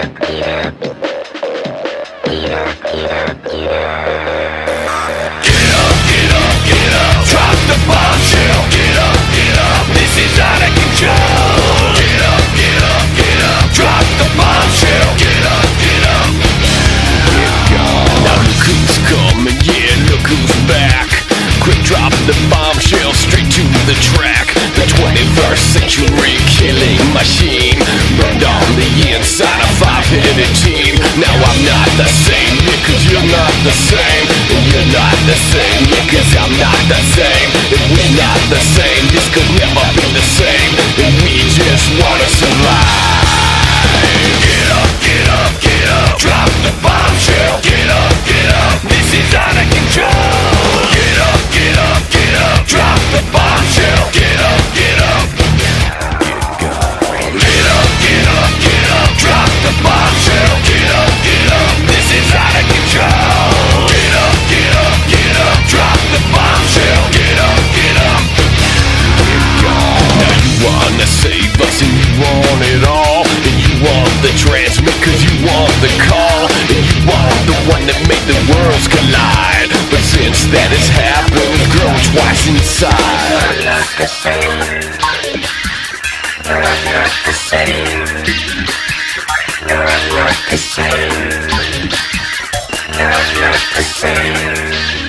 Drop the bombshell. Get up, this is out of control. Get up, drop the bombshell. Get up. Now look who's coming, yeah, look who's back. Quick drop the bombshell straight to the track. The 21st century killing machine burned on the inside a five-headed team. Now I'm not the same, yeah, cause you're not the same. And you're not the same, yeah, cause I'm not the same. And we're not the same, this could never be the same. And we just wanna survive. Get up, drop the bombshell. Get up, this is out of control. Get up, drop the bombshell. Get up, drop the bombshell. Get up, this is out of control. Get up, drop the bombshell. Get up. Now you wanna save us and you want it all. And you want the transmit cause you want the call. And you want the one that made the worlds collide. But since that has happened, we've grown twice inside. You're not the same. You're not the same. You're not the same. You're not the same.